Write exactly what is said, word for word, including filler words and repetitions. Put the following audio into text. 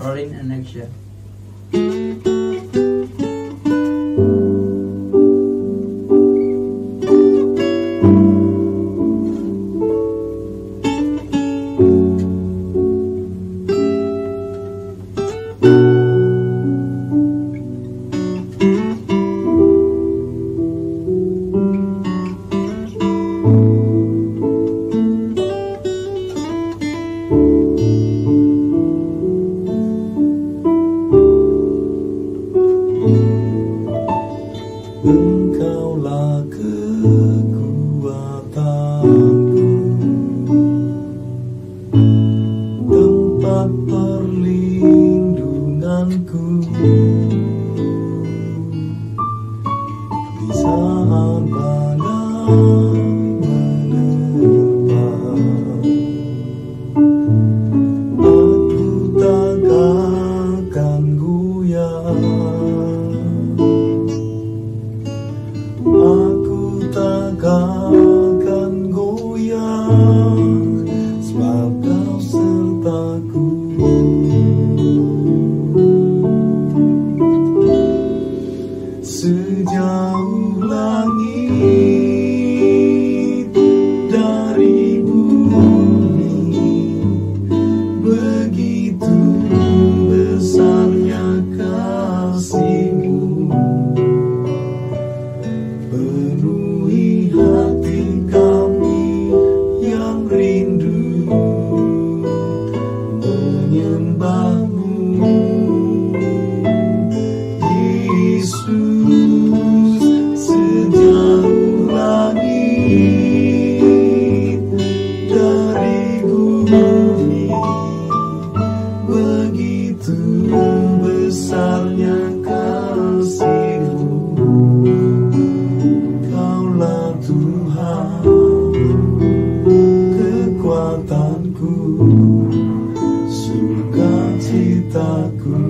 Rolling and action. Engkaulah kekuatanku, tempat perlindunganku di saat badai menerpa. Aku takkan goyah, aku takkan goyah, sebab Kau sertaku. Sejauh langit dari bumi, begitu besarnya kasih-Mu. Penuhi hati kami yang rindu menyembah-Mu, Yesus. Sejauh langit dari bumi, begitu besarnya kasih-Mu. Kaulah Tuhan, kekuatanku, sukacitaku.